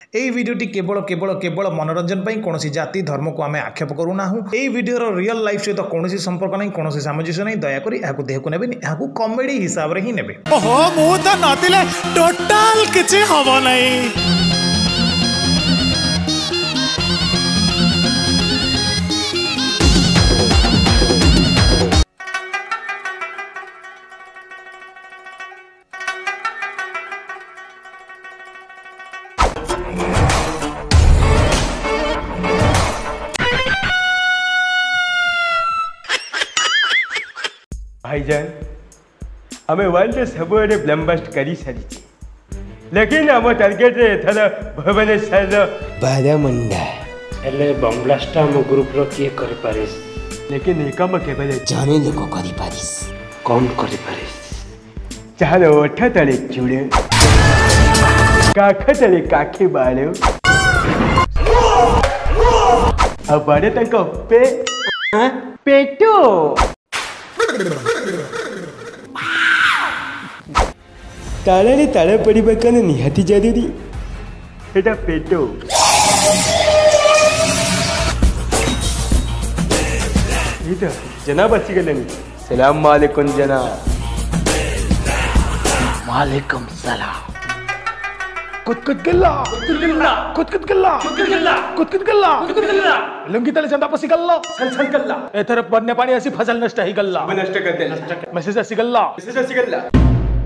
এই ভিডিওটি কেবল কেবল কেবল मनोरंजन ପାଇଁ କୌଣସି ଜାତି ଧର୍ମକୁ ଆମେ ଆକ୍ଷେପ କରୁନାହୁଁ। এই ଭିଡିଓର ରିଅଲ ଲାଇଫ ସହିତ କୌଣସି ସମ୍ପର୍କ ନାହିଁ, କୌଣସି ସାମଞ୍ଜସ୍ୟ ନାହିଁ। ଦୟାକରି ଏହାକୁ ଦେହକୁ ନେବେନି, ଏହାକୁ କମେଡି ହିସାବରେ ହିଁ ନେବେ। ଓହୋ ମୁଁ ତ ନଥିଲେ ଟୋଟାଲ କିଛି ହବ ନାହିଁ। भाईजान हमें वर्ल्ड सबुआडे ब्लम्बास्ट करी सारी, लेकिन आम टार्गेट एथर भुवनेश्वर बारामुंडा हेले बम ब्लास्ट आम ग्रुप रो किए करि पारिस, लेकिन ये काम केवल जाने लोग करि पारिस। कौन करि पारिस? चाहे ओठ तले चूड़े, काख तले काखे बाले, अब बड़े तक पे पेटो ताले ताले पड़वा कन निहाती जरूरी एटा पेटो। इधर जनाब अच्छी गल सलाम वालेकुम जनाब। वालेकुम सलाम। कुत गल्ला कुत गल्ला लुंगी तले चंदा पसी गल्ला सन गल्ला एथर बन्ने पानी आसी फसल नष्ट ही गल्ला नष्ट करते मेसेज आसी गल्ला गल्ला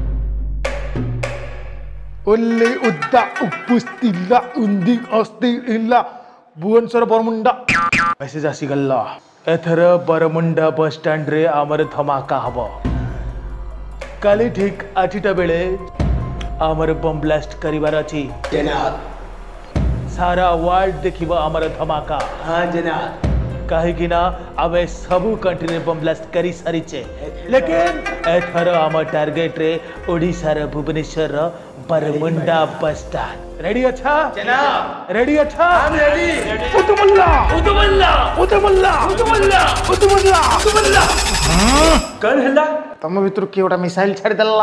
उल्ली उद्दा उपुस्तिल्ला उंदी अस्ति इल्ला भुवनेश्वर बरमुंडा मेसेज आसी गल्ला एथर बरमुंडा बस स्टैंड रे आमर धमाका हबो। काली ठीक 8टा बेले आमर बम ब्लास्ट करिवार अछि जनाब। सारा वर्ल्ड देखिबो आमर धमाका। हाँ जनाब। काहे कि ना आमे सबु कंट्री रे बम ब्लास्ट करी सारी छे, लेकिन एथर आम टार्गेट रे ओडिसा रे भुवनेश्वर रो बरमुंडा बस स्टैंड। रेडी अच्छा जनाब? रेडी अच्छा? हम रेडी। उतमल्ला उदुमल्ला उतमल्ला उदुमल्ला उतमल्ला उदुमल्ला कौन हल्ला? तम भितर के ओटा मिसाइल छाड़ देला।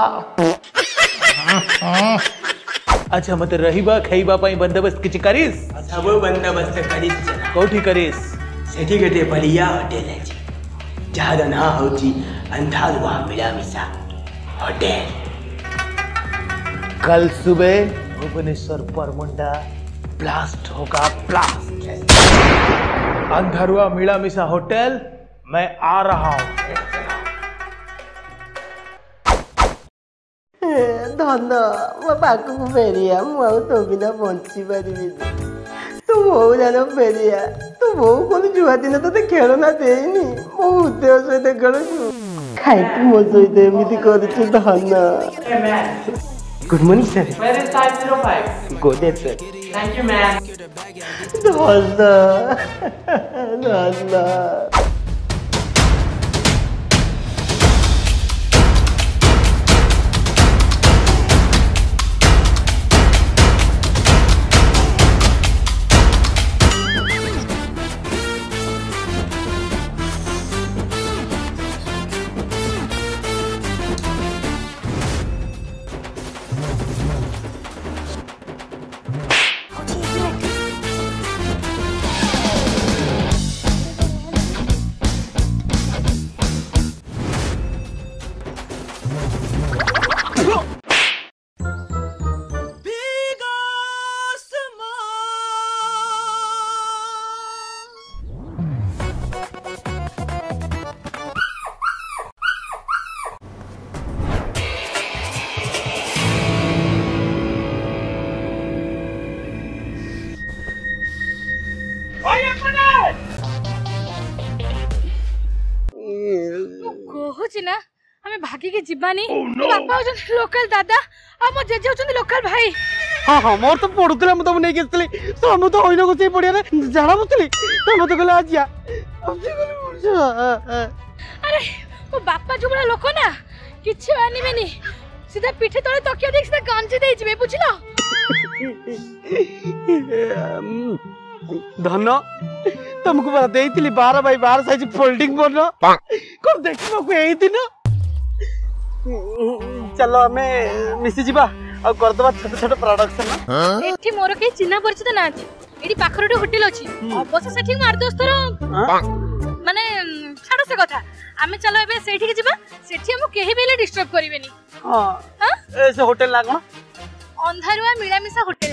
अच्छा मत रहिबा खाइबा पई बंदोबस्त किछि करिस? सब बंदोबस्त करिस जनाब। कोठी करिस? सेठी गटे बलिया होटल है जी, जहाँ ना होची अंधारुआ मिलामिशा होटल। कल सुबह भुवनेश्वर बरमुंडा ब्लास्ट होगा, ब्लास्ट। अंधारुआ मिलामिशा होटल मैं आ रहा हूँ। धन मो पाखक फेरिया मुझे तो बिना बंची पारि तू मो जान फेरिया तू मो कौन जुआ दिन तो खेलना देनी मो उद्देश्य सहित खेलु खाई तू मो सहित एमती कर धन। Good morning sir. Where is 505? Go there sir. Thank you man. धन ना हमें भागी के जीवानी बापा होचन लोकल दादा आ मो जेजे होचन लोकल भाई। हाँ हाँ मोर तो पड़ुतले हम तुम नहीं केसली तो हम तो होइनो गुसी पड़िया रे जाना बसली तो हम तो गला आजिया अरे वो बापा जो बड़ा लोक ना किछ आनिबेनी सीधा पीठे तळे तकिया देख सीधा गंजी देई जिवे बुझलो। धन तुमको बता देइतिली 12x12 साइज फोल्डिंग बोल कौन देखिबो को एई दिन चलो हमें मिसी जीवा ଆଉ କରିଦବା ଛୋଟ ଛୋଟ ପ୍ରଡକ୍ସନ। ଏଠି ମୋର କେହି ଚିହ୍ନା ପରିଚିତ ନାହାନ୍ତି। ଏଠି ପାଖରେ ଗୋଟେ ହୋଟେଲ ଅଛି, ଅବଶ୍ୟ ସେଠି ମୋ 8-10 ଥର ମାନେ ଛାଡ ସେ କଥା। ଆମେ ଚାଲ ଏବେ ସେଇଠିକି ଯିବା, ସେଠି ଆମକୁ କେହି ବି ହେଲେ ଡିଷ୍ଟର୍ବ କରିବେନି। ହଁ ଏ ସେ ହୋଟେଲ ନା କଣ? ଅନ୍ଧାରୁଆ ମିଳାମିଶା ହୋଟେଲ।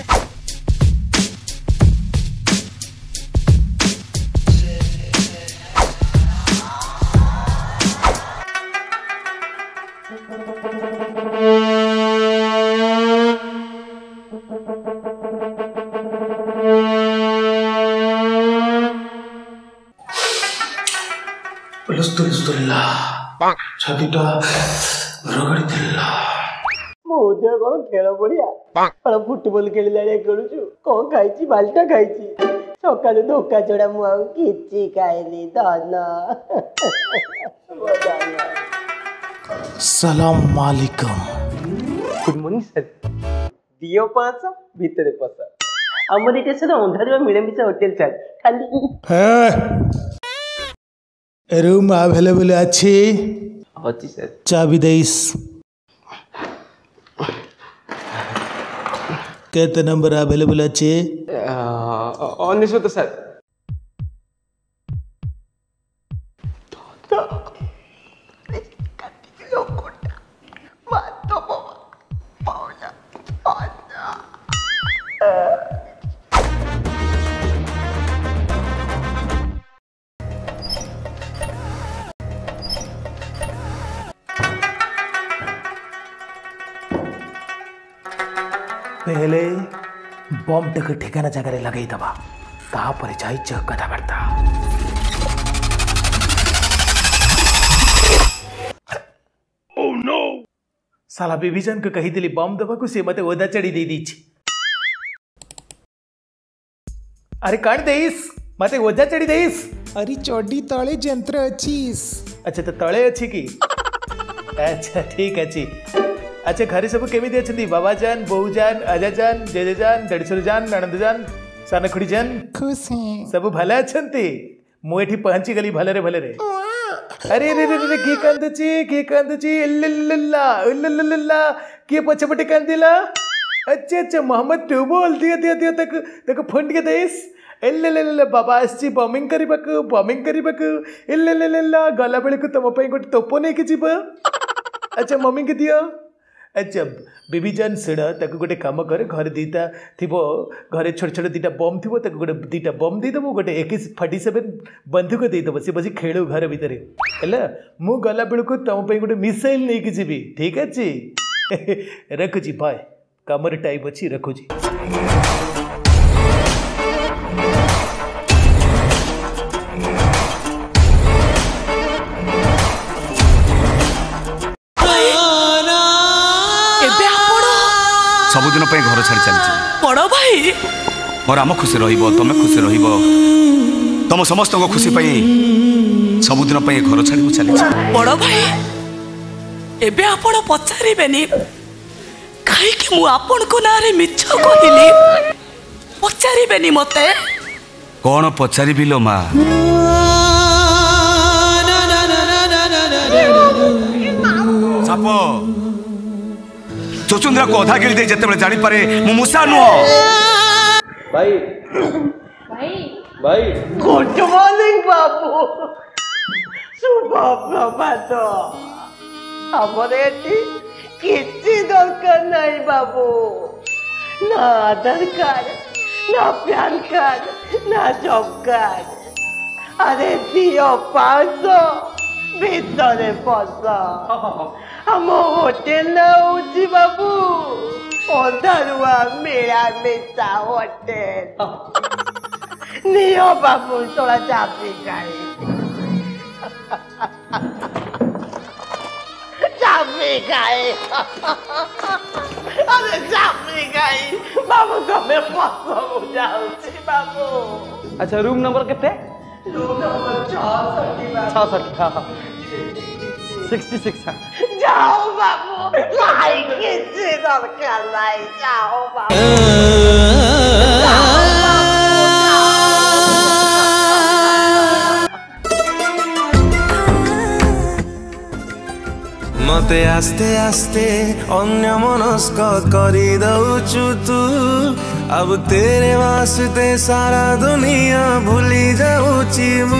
ଛାତିଟା ରଗଡ଼ିଥିଲା। ମୋ ଦେହ କଣ ଖେଳ ପଡିଆ କଣ ଫୁଟବଲ ଖେଳିଲାଳିଆ ଖେଳୁଛୁ? କଣ ଖାଇଛି? ବାଲିଟା ଖାଇଛି। ସକାଳୁ ଧୋକା ଚଢା ମୁଁ ଆଉ କିଛି ଖାଇନି। ଧନ ସଲାମ ଆଲାଇକୁମ। Good morning sir. ଦିଅ 500 ଭିତରେ ପସ। ଆମର ଏଇଟା sir Andharua Milamisha hotel sir. ଖାଲି रूम अवेलेबल अच्छी ଅଛି ସାର୍। चाबी देस केते नंबर अवेलेबल अच्छे? 19 ସାର୍। पहले बम तक ठिकाना जगह लगे दबा तापर जाई कथबार्ता। साला विभीषण को कही दिली बम दबा को से मते ओदा चढ़ी दे दीची। अरे काट देइस मते ओदा चढ़ी देइस। अरे चौडी तले यंत्र अच्छीस। अच्छा तो तले अच्छी की अच्छा ठीक अच्छी। अच्छा घरे सब केमिति अछंती? बाबा जान, बहू जान, अजा जान, जेजे जान, देड़सर जान, ननद जान, सानखुड़ी जान खुश हैं सब भले अछंती? मु एठी पहुंची गली भले रे भले रे। अरे रे रे रे की कांदची इल्लल्ला इल्लल्ला के पछपटे कांदिला? अच्छा अच्छा मोहम्मद तू बोल दिया तक फंड के देस इल्लल्ला बाबा आसी बॉम्बिंग करबक इल्लल्ला गला बेले को तम पई गोटे तोप नै के जीव। अच्छा मम्मी के दियो। अच्छा बेबी जान सुन तक गोटे कम कर घर दीटा थी घरे छोट छोट दीटा बम थी गोटे दीटा बम देदेव गोटे AK-47 बंदूक देदेव सी बस खेलु घर भितर है मु गला बेलू तुम गोटे मिसाइल नहीं कि जी ठीक अच्छे रखुची बाय कमर टाइप अच्छी रखुची। सबुदिन घर छाड़ी चलती बड़ भाई मोर आम खुशी तुम खुशी तुम समस्त खुशी सबुदिन घर छाड़ी चली बड़ भाई एबे आपण पचारिबेनी कहीं मु आपण को नारे मिछ कहली पचारिबेनी मते कौन पचारि लो माँ? साप चुचुंद्रा को अधा गिरी दे जते बळे जानि पारे मु मुसा नुह। भाई भाई भाई गुड मॉर्निंग बाबू शुभ प्रभात। हमर एटी किसी दरकार नहीं बाबू ना आधार कार्ड ना पैन कार्ड ना जॉब कार्ड। अरे दियो 500 ভিতরে বসা ଆମ ହୋଟେଲ ନା ହଉଛି ବାବୁ ଅନ୍ଧାରୁଆ ମିଳାମିଶା ହୋଟେଲ। ନିଅ ବାବୁ ତୋଳା ଚାବି ଖାଇ ଚାବି ଖାଇ ଆରେ ଚାବି ଖାଇ ବାବୁ ତମେ ବସ ମୁଁ ଯାଉଛି ବାବୁ। अच्छा रूम नंबर केते? रूम नंबर 66 66 जाओ बाबू लाई किसी दरकार नहीं जाओ बाबू। मते आस्ते आस्ते अन्य मनस्क करी दउछु तू अब तेरे वास्ते सारा दुनिया भूली जाऊची मु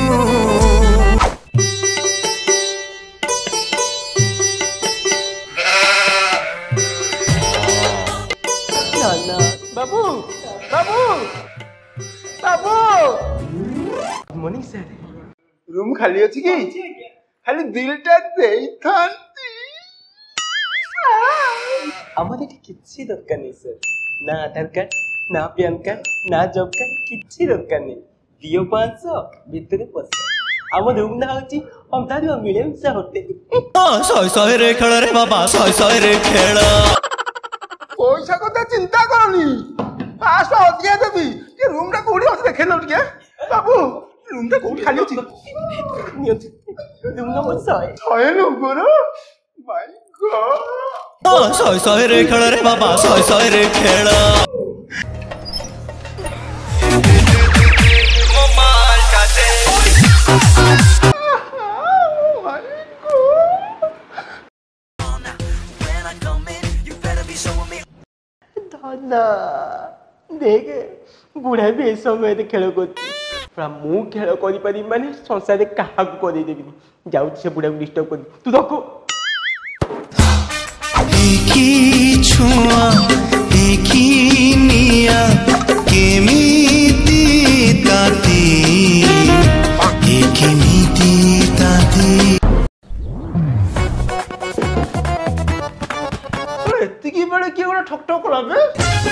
बाबू बाबू बाबू मनीष सर रूम खाली अछि कि खाली दिलटा देई थांती हमर एठी किछि दरकार नै सर ना आधार कार्ड ना पैन कार्ड ना जॉब कार्ड किछि दरकार नै दियो 500 भितरे पस हम रूम ना होची हम तारी मिले से होटल सय सय रे खेळ रे बाबा सय सय रे खेळ पैसा को चिंता करनी फास्ट अधिया देवी ये रूम टा कोडी ଅଛି ଦେଖେନ ଟିକେ बाबू रूम टा कोडी खाली ଅଛି नियंती room number 100 number my god सय सय रे खेळ रे बाबा सय सय रे खेळ मोबाइल काटे देख बुढ़ा भी ए समय खेल कर मु खेल कर माने संसार क्या करदेवी जाऊँ से बुढ़ा को डिस्टर्ब कर तू देखो छुआ निया केमिति ताती एतिकी बेले किए गोटे ठक ठक कला बे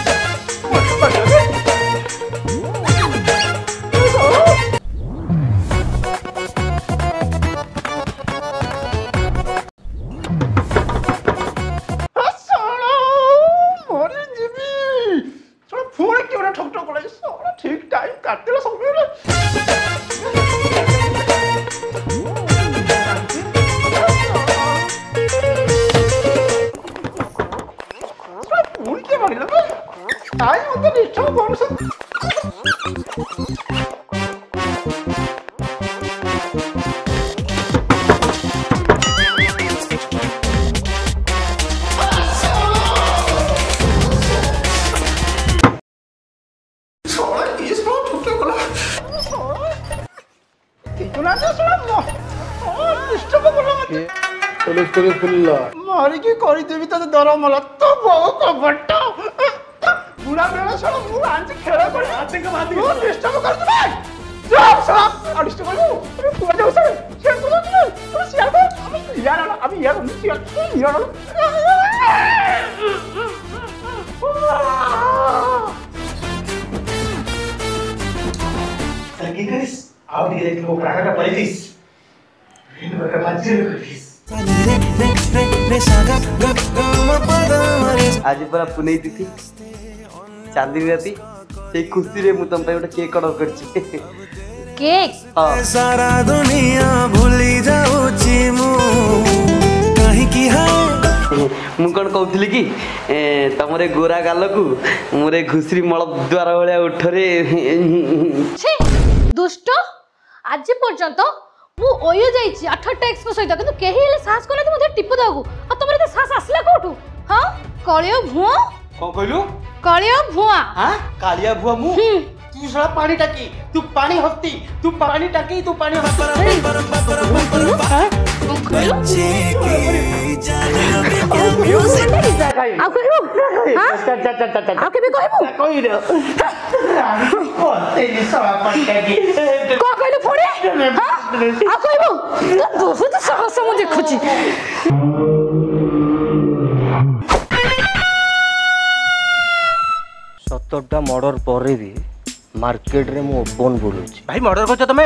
ठीक टाइम काटते समय मारी की करी देवी तो डर मला तो बहुत कबट्टा बुढ़ा मेरा साला मुंह आंच खेला कर आते का बात नहीं डिस्टर्ब कर दे भाई जब साला डिस्टर्ब कर अरे तू आ जाओ सर शेयर कर दो तू शेयर कर यार अभी यार शेयर लगी करिस आओ धीरे धीरे वो प्राणा का परिदिस इन बका बाजी करिस आज पूरा पुणे तिथि 4 दिन राती से खुशी रे मु तुम पे गोटे केक ऑर्डर करछि केक सारा दुनिया भूली जाऊची मु कहीं की है मु कोन कहउथली कि तमरे गोरा गाल को मोरे घुसरी मळ द्वार भलिया उठरे छी दुष्ट आज पर्यंत मु ओयो जाईची 8 एक्स को सहित किंतु केही हेले साहस कोले मते टिपु दागु आ तमरे ते साहस आसला कोठू हां कळियो भुआ कोन कहलु कळियो भुआ हां कालिया भुआ मु तू साला पानी टाकी तू पानी हफ्ती तू पानी टाकी तू पानी हफ्ती बच्चे की जाने म्यूजिक आ कहबो हां आ के भी कहबो कहि रे को तेली साला पानी टाकी को कहलु फोड़े हां आ कहबो दोसो तो साहस मु देखुची सतरटा मर्डर पर भी मार्केट रे मु ओपन बोलुची भाई मर्डर करछ तमे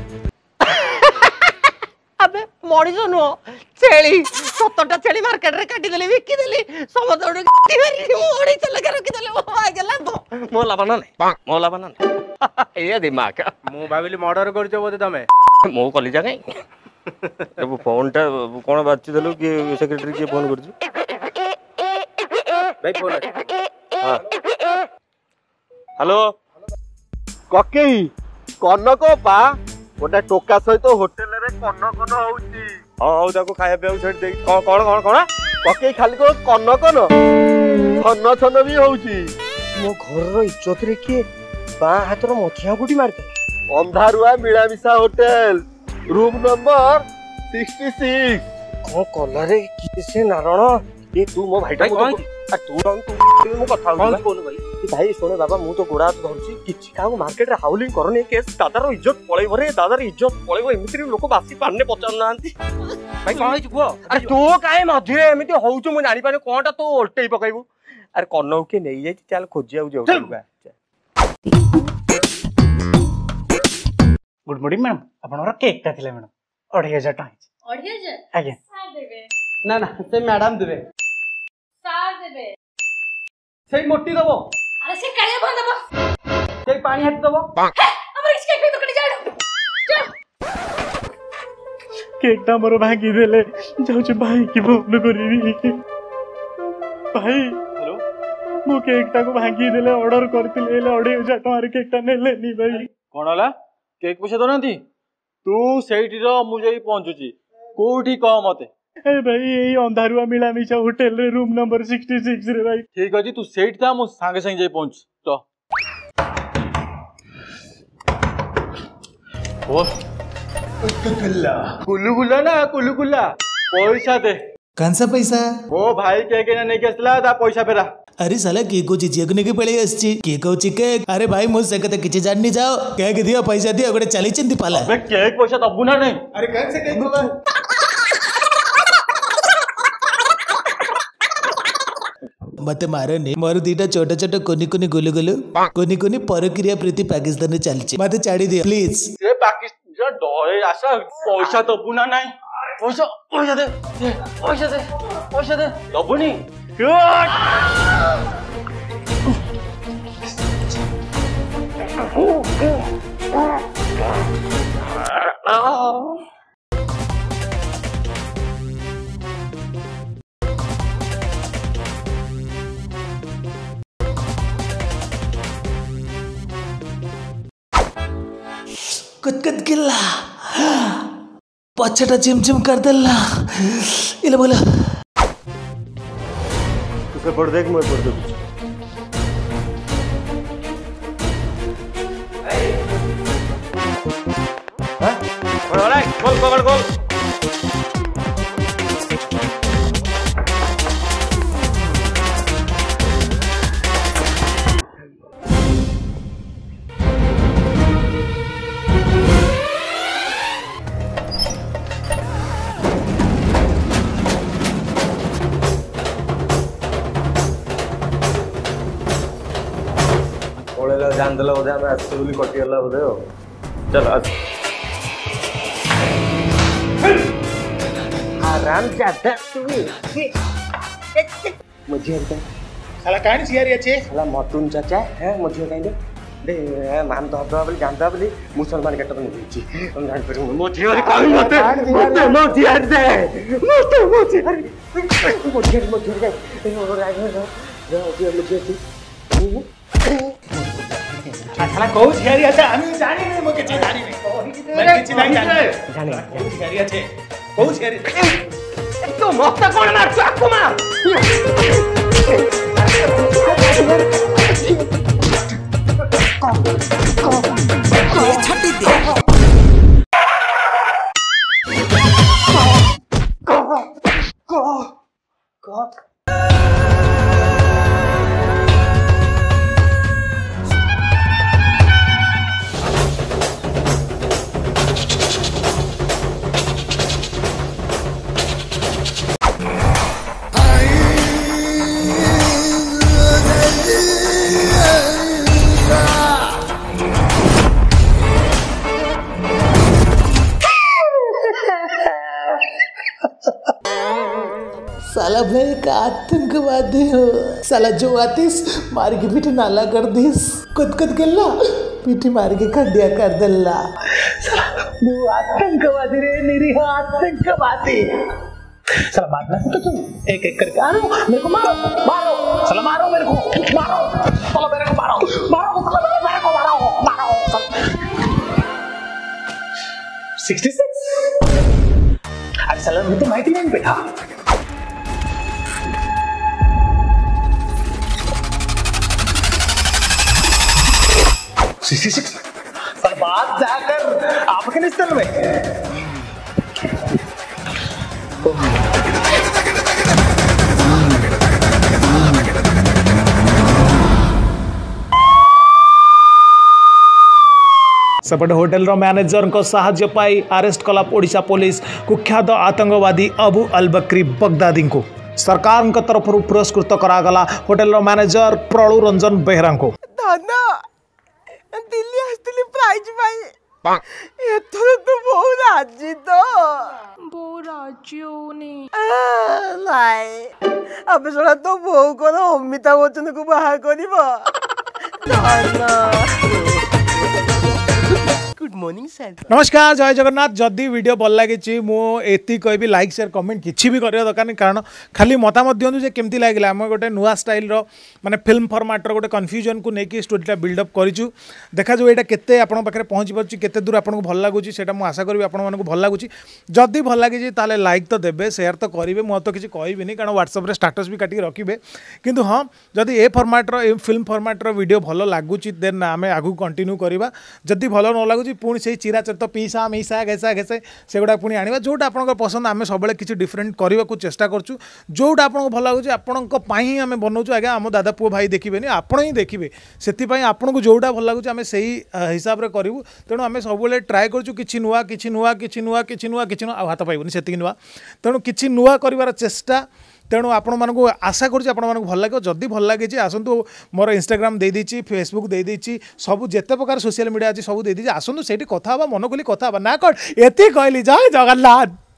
अबे मरीज नुह छेली 70टा छेली मार्केट रे काटी देली विकी देली समझ ओडी ओडी चल के रखी देले आ गेला मो लाबना नै मो लाबना नै ए दिमाग मु भाबिली मर्डर करछ बोते तमे मो कली जा गई अब फोन टा कोन बाची देलु कि सेक्रेटरी के फोन करछु भाई फोन हां हेलो ककेई कनक पा गोटे टोका सहित होटेल रे कन कन होउची ହଉ ତାକୁ ଖାଇବା ପିଇବାକୁ ଛାଡ଼ି ଦେଇ କଣ ପକେଇ ଖାଲି କନ ଛନ ଛନ ବି ହଉଛି। ମୋ ଘରର ଇଜ୍ଜତରେ କିଏ ବାଁ ହାତର ମଝିଆ ଗୁଟି ମାରିଥିଲା? ଅନ୍ଧାରୁଆ ମିଳାମିଶା ହୋଟେଲ ରୁମ୍ ନମ୍ବର 66। କଣ କଲାରେ କିଏ ସେ ନାରଣ? ଏ ତୁ ମୋ ଭାଇଟା ତୁ ମୁଁ କଥା ହଉଛୁ ଭାଇ ଶୁଣେ ବାବା ମୁଁ ତ ଗୋଡା ହାତ ଧରୁଛି କିଛି କାହାକୁ ମାର୍କେଟରେ ହାଉଲିଂ କରନି କେସ୍ ଦାଦାର ଇଜ୍ଜତ ପଳେଇବ ରେ ଦାଦାର ଇଜ୍ଜତ ପଳେଇବ ଏମିତିରେ ଲୋକ ବାସି ପାଣିରେ ପଚାରୁନାହାନ୍ତି। ଭାଇ କଣ ହେଇଛି କୁହ? ଆରେ ତୁ କାହିଁ ମଝିରେ ଏମିତି ହଉଛୁ ମୁଁ ଜାଣିପାରୁନି କଣଟା ତୁ ଓଲଟେଇ ପକେଇବୁ। ଆରେ କନଉ କିଏ ନେଇଯାଇଛି ଚାଲ ଖୋଜିବାକୁ ଯାଉ। गुड मॉर्निंग मैडम आपनर केकटा थिला मैडम 2500 टका 2500 आज्ञा सार देबे ना ना से मैडम देबे सार देबे से मोटी दबो अरे से काया बंद दबो से पानी हट दबो हमर इस केक तो कटी जाडो केकटा मोर भागी देले जाउछ भाई की फोन करिनी भाई हेलो मो केकटा को भागी देले ऑर्डर करतिले 2500 टका रे केकटा नेले नी भाई कौन होला केक पैसा दौना तू सही मुझे पहुंचुची कोठी कह मते ए भाई यही अंधारुआ मिलामिशा होटल रे रूम नंबर 66 रे भाई। ठीक अछि तू सेठ था मु संगे संगे जाई पहुंच तो ओ कुलुकुला ना कुलुकुला पैसा दे कांसा पैसा ओ भाई केक ने नहीं केसला ता पैसा फेरा। अरे साला के को चिचिया ने के पळे आछी के को चिके अरे भाई मु से कते किछि जाननी जाओ केक दियो पैसा दियो गोटे चली चिंती पाला अबे केक पैसा दबु ना नहीं अरे कौन से केक होगा मते मारो नहीं मोर दीटा छोटा छोटा कोनी कोनी गुलु गुलु कोनी कोनी परक्रिया प्रीति पाकिस्तान रे चलची मते छाड़ी दियो प्लीज। से पाकिस्तान डरे आशा पैसा दबु ना नहीं पैसा पैसा दे पैसा दे पैसा दे दबु नहीं कुछ गिल्ला पछटा चिमचिम कर देला इले बोला तुसे पढ़ देख मैं पढ़ दे गोल पकड़ गोल जान दिला बोधे हमें अच्छे बोली कटी गला बोधे हो चल आराम ज्यादा तू मुझे साला काहे सियारी अच्छे साला मटुन चाचा है मुझे कहीं दे मान तो हबा बोली जानता बोली मुसलमान केटा बन गई हम जान पर मुझे और काहे मते मुझे हट दे मुझे साला को सियारी अच्छा हम जानी नहीं मके जानी नहीं मैं किछि नहीं जानी को सियारी अच्छे को सियारी तो मत कोन मार चाकू मार छाटी दे साला भाई का आतंकवादी हो साला जो आतिस मार के पीठ नाला कर दिस कुद गल्ला पीठ मार के खड्डिया कर दल्ला तू आतंकवादी रे निरीह आतंकवादी साला मारना तो तुम एक करके आ मेरे को मारो साला मारो मेरे को मारो साला मेरे को मारो साला मेरे को मारो 66 अरे साला मी तो माहिती नाही बेटा सर बात जाकर अफगानिस्तान में सेपटे होटेल मैनेजर को साहाय्य पाई अरेस्ट कला ओडिशा पुलिस कुख्यात आतंकवादी अबू अल बकरी बगदादी को सरकार तरफ पुरस्कृत करागला होटेल मैनेजर प्रलु रंजन बेहरा को धन दिल्ली आसली प्राइज पाई एथर तो बहु राजी तो बहु राजी होनी नाई अब सोना तो बहु को अमिताभ बच्चन को बाहा करिबो गुड मॉर्निंग सर नमस्कार जय जगन्नाथ जदि वीडियो भल लगी मुझे कहबी लाइक शेयर कमेंट किसी भी करवा दरकार नहीं कारण खाली मतामत दिखाँ जे केमती लगे आम गोटे नुआ स्टाइल माने फिल्म फॉर्मेट गोटे कन्फ्यूजन को लेकिन स्टोरीटा बिल्डअप करूँ देखा जो यहाँ केते आपण पाखे पहुँची पार्टी केते दूर आपको भल लगुच से आशा करी आपको भल लगुच जदि भल लगी ताले लाइक तो देवे शेयर तो करेंगे मुझे तो किसी कहबी कारण व्हाट्सएप स्टाटस भी काटिक रखिए किंतु हाँ जदि ए फॉर्मेटर फिल्म फॉर्मेटर वीडियो भल लगुच देन आम आगू कंटिन्यू करवा जदि भल न लगुच पुणी से चिराचरित पीसा मीसा घेसा घेसे से गुड़ा पुणी आने जोटा आप पसंद आम सब किसी डिफरेंट करने को चेष्टा करूँ जोटा आपको भल लगुच आपंपाई आम बनाऊँ आज्ञा आम दादा पुओ भाई देखिए आपण ही देखिए से आपको जोटा भल लगुच आम से हिसाब से करूँ तेणु आम सब ट्राए करूँ कि नुआ कि नुआ कि नुआ कि नुआ कि नुआ हाथ पाइबनी से नुआ तेणु कि नुआ कर चेष्टा तेणु आपण मानक आशा करुँच आपण मानक भल लगे जदि भल लगे आसतु मोर इंस्टाग्राम दे देछि फेसबुक दे देछि सब जेते प्रकार सोशल मीडिया अच्छी सब दे देछि आसतु सेठी कथा मन खोली कथा ना कट एति कहली जय जगन्नाथ।